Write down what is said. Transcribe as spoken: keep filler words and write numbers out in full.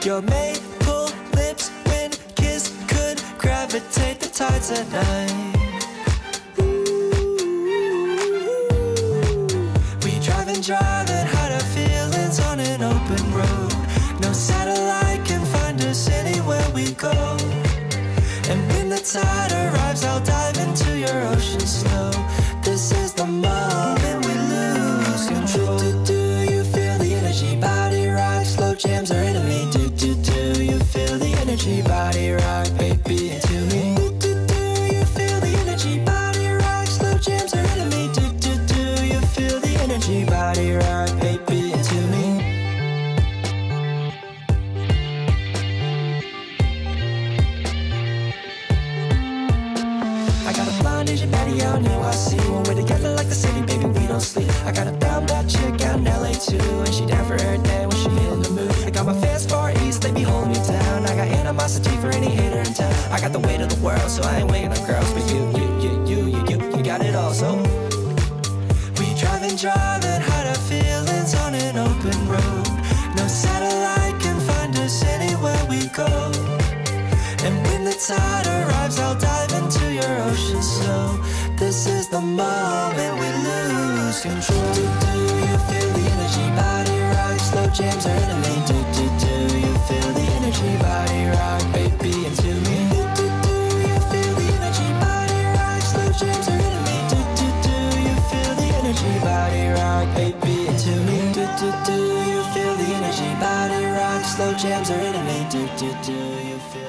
Your maple lips when kiss could gravitate the tides at night. We drive and drive and hide our feelings on an open road. No satellite can find us anywhere we go. And when the tide arrives, I'll dive into your ocean slow. This is the moment we lose control. Do, do, do you feel the energy? Body rock, slow jams are enemy. Do, do, do you feel the energy? Body rock, baby, into me. Do, do, do you feel the energy? Body rock, slow jams are enemy. Do, do, do you feel the energy? Body rock, baby, into me. I got a blonde Asian baddie out in N Y C. When we're together like the city, baby, we don't sleep. I got a brown bad chick out in L A too, and she down for everything when she in the mood. I got my fans far east, they be holding me down. I got animosity for any hater in town. I got the weight of the world, so I ain't waiting on girls. But you, you, you, you, you, you, you got it all, so we drive and drive and hide our feelings on an open road. No satellite can find us anywhere we go. And when the tide arrives, I'll dive into your ocean slow. This is the moment we lose control. Do, do you feel the energy? Body rock, slow jams are enemy. Do, do, do you feel the energy? Body rock, baby, into me. Do, do, do you feel the energy? Body rock, slow jams are enemy. Do, do, do you feel the energy? Body rock, baby, into me. Do, do, do you feel the energy? Body rock, slow jams are enemy. Do, do, do you feel